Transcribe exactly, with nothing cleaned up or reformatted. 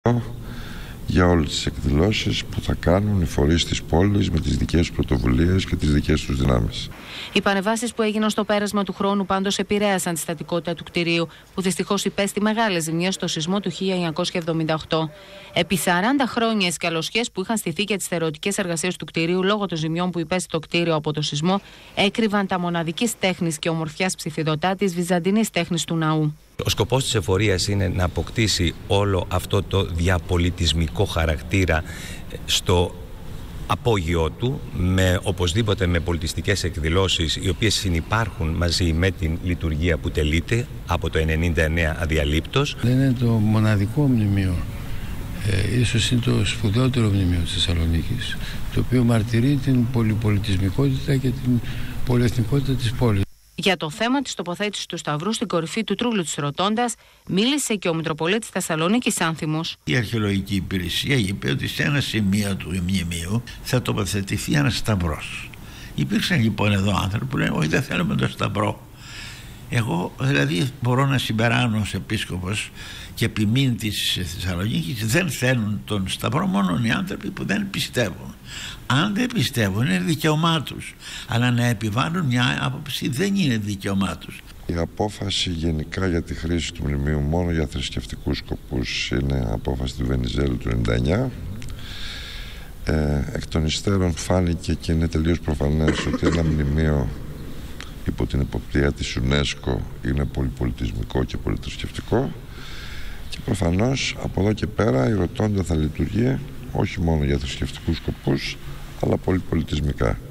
για όλες τις εκδηλώσεις που θα κάνουν οι φορείς της πόλης με τις δικές τους πρωτοβουλίες και τις δικές τους δυνάμεις. Οι παρεμβάσεις που έγιναν στο πέρασμα του χρόνου πάντως επηρέασαν τη στατικότητα του κτηρίου, που δυστυχώς υπέστη μεγάλες ζημιές στο σεισμό του χίλια εννιακόσια εβδομήντα οκτώ. Επί σαράντα χρόνια οι σκαλωσιές που είχαν στηθεί για τις θεωρωτικές εργασίες του κτηρίου λόγω των ζημιών που υπέστη το κτίριο από το σεισμό έκρυβαν τα μοναδικής τέχνης και ομορφιάς ψηφιδωτά της βυζαντινής τέχνης του ναού. Ο σκοπός της εφορίας είναι να αποκτήσει όλο αυτό το διαπολιτισμικό χαρακτήρα στο απόγειό του, με, οπωσδήποτε με πολιτιστικές εκδηλώσεις οι οποίες συνυπάρχουν μαζί με την λειτουργία που τελείται από το ενενήντα εννέα αδιαλείπτως. Δεν είναι το μοναδικό μνημείο, ε, ίσως είναι το σπουδαιότερο μνημείο της Θεσσαλονίκης, το οποίο μαρτυρεί την πολυπολιτισμικότητα και την πολυεθνικότητα της πόλης. Για το θέμα της τοποθέτησης του Σταυρού στην κορυφή του τρούλου της Ροτόντας μίλησε και ο Μητροπολίτης Θεσσαλονίκης Άνθιμος. Η αρχαιολογική υπηρεσία είπε ότι σε ένα σημείο του μνημείου θα τοποθετηθεί ένας σταυρός. Υπήρξαν λοιπόν εδώ άνθρωποι που λένε όχι, δεν θέλουμε τον σταυρό. Εγώ δηλαδή μπορώ να συμπεράνω ως επίσκοπος και επιμήν της Θεσσαλονίκης, δεν θέλουν τον σταυρό μόνο οι άνθρωποι που δεν πιστεύουν. Αν δεν πιστεύουν είναι δικαίωμά τους, αλλά να επιβάλλουν μια άποψη δεν είναι δικαίωμά τους. Η απόφαση γενικά για τη χρήση του μνημείου μόνο για θρησκευτικούς σκοπούς είναι απόφαση του Βενιζέλου του ενενήντα εννέα. Ε, εκ των υστέρων φάνηκε και είναι τελείως προφανές ότι ένα μνημείο υπό την εποπτεία της UNESCO είναι πολυπολιτισμικό και πολυθρησκευτικό, και προφανώς από εδώ και πέρα η Ροτόντα θα λειτουργεί όχι μόνο για θρησκευτικούς σκοπούς αλλά πολυπολιτισμικά.